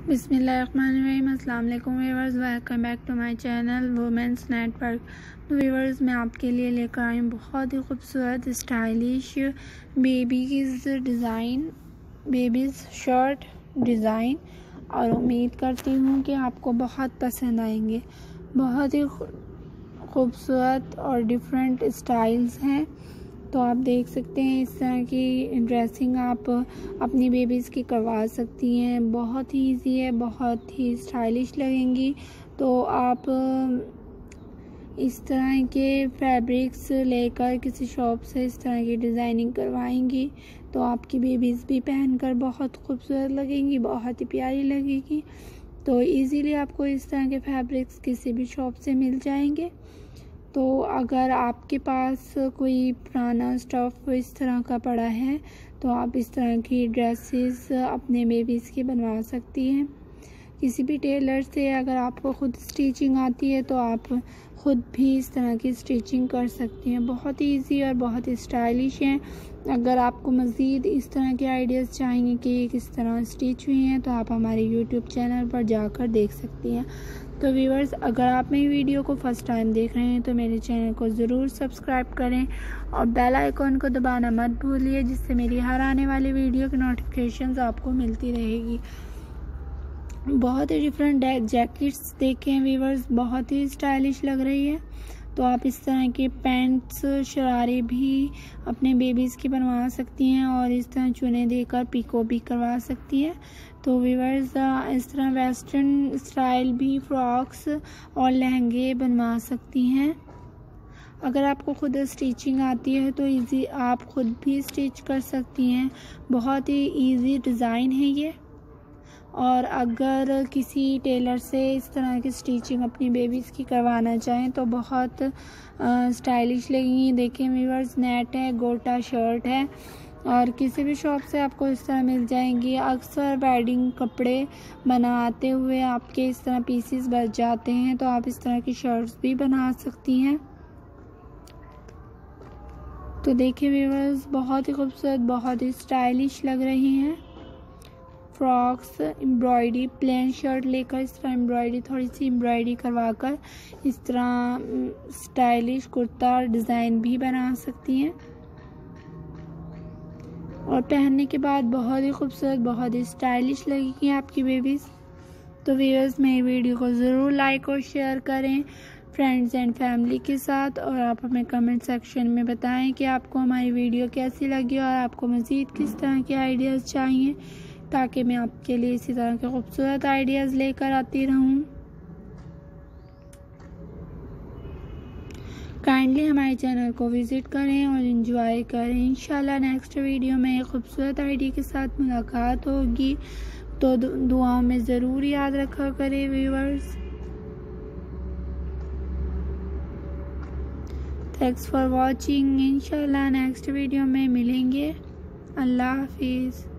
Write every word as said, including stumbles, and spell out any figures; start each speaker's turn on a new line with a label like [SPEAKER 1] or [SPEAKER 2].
[SPEAKER 1] बिस्मिल्लाहिर्रहमानिर्रहीम। अस्सलाम वालेकुम viewers, welcome back to my channel women's network. तो व्यूअर्स, मैं आपके लिए लेकर आई हूँ बहुत ही खूबसूरत stylish babies design babies shirt design, और उम्मीद करती हूँ कि आपको बहुत पसंद आएंगे। बहुत ही खूबसूरत और डिफरेंट स्टाइल्स हैं। तो आप देख सकते हैं इस तरह की ड्रेसिंग आप अपनी बेबीज़ की करवा सकती हैं। बहुत ही इजी है, बहुत ही स्टाइलिश लगेंगी। तो आप इस तरह के फैब्रिक्स लेकर किसी शॉप से इस तरह की डिज़ाइनिंग करवाएंगी तो आपकी बेबीज़ भी पहनकर बहुत खूबसूरत लगेंगी, बहुत ही प्यारी लगेगी। तो इजीली आपको इस तरह के फैब्रिक्स किसी भी शॉप से मिल जाएंगे। तो अगर आपके पास कोई पुराना स्टफ़ इस तरह का पड़ा है तो आप इस तरह की ड्रेसेस अपने बेबीज़ की बनवा सकती हैं किसी भी टेलर से। अगर आपको ख़ुद स्टिचिंग आती है तो आप ख़ुद भी इस तरह की स्टिचिंग कर सकती हैं। बहुत ही ईजी और बहुत ही स्टाइलिश हैं। अगर आपको मज़ीद इस तरह के आइडियाज़ चाहिए कि ये किस तरह स्टिच हुई हैं तो आप हमारे यूट्यूब चैनल पर जाकर देख सकती हैं। तो व्यूअर्स, अगर आप मेरी वीडियो को फर्स्ट टाइम देख रहे हैं तो मेरे चैनल को ज़रूर सब्सक्राइब करें और बेल आइकॉन को दबाना मत भूलिए, जिससे मेरी हर आने वाली वीडियो की नोटिफिकेशंस आपको मिलती रहेगी। बहुत ही डिफरेंट जैकेट्स देखें व्यूअर्स, बहुत ही स्टाइलिश लग रही है। तो आप इस तरह के पैंट्स शरारे भी अपने बेबीज़ की बनवा सकती हैं और इस तरह चुने देकर पिको भी करवा सकती हैं। तो व्यूअर्स, इस तरह वेस्टर्न स्टाइल भी फ्रॉक्स और लहंगे बनवा सकती हैं। अगर आपको खुद स्टिचिंग आती है तो इजी आप खुद भी स्टिच कर सकती हैं। बहुत ही इजी डिज़ाइन है ये। और अगर किसी टेलर से इस तरह की स्टिचिंग अपनी बेबीज़ की करवाना चाहें तो बहुत स्टाइलिश लगेंगी। देखें व्यूअर्स, नेट है, गोटा शर्ट है और किसी भी शॉप से आपको इस तरह मिल जाएंगी। अक्सर वेडिंग कपड़े बनाते हुए आपके इस तरह पीसेस बच जाते हैं तो आप इस तरह की शर्ट्स भी बना सकती हैं। तो देखिए व्यूअर्स, बहुत ही खूबसूरत, बहुत ही स्टाइलिश लग रही हैं। फ्रॉक्स एम्ब्रॉयडरी, प्लेन शर्ट लेकर इस तरह एम्ब्रॉयडरी, थोड़ी सी एम्ब्रॉयडरी करवाकर इस तरह स्टाइलिश कुर्ता डिज़ाइन भी बना सकती हैं और पहनने के बाद बहुत ही खूबसूरत, बहुत ही स्टाइलिश लगेगी आपकी बेबीज़। तो व्यूअर्स, मेरी वीडियो को ज़रूर लाइक और शेयर करें फ्रेंड्स एंड फैमिली के साथ, और आप हमें कमेंट सेक्शन में बताएं कि आपको हमारी वीडियो कैसी लगी और आपको मज़ीद किस तरह के आइडियाज़ चाहिए, ताकि मैं आपके लिए इसी तरह के खूबसूरत आइडियाज़ लेकर आती रहूं। काइंडली हमारे चैनल को विज़िट करें और एंजॉय करें। इंशाल्लाह नेक्स्ट वीडियो में एक खूबसूरत आइडिया के साथ मुलाकात होगी। तो दुआओं में ज़रूर याद रखा करें व्यूअर्स। Thanks for watching. इंशाल्लाह नेक्स्ट वीडियो में मिलेंगे। अल्लाह हाफिज़।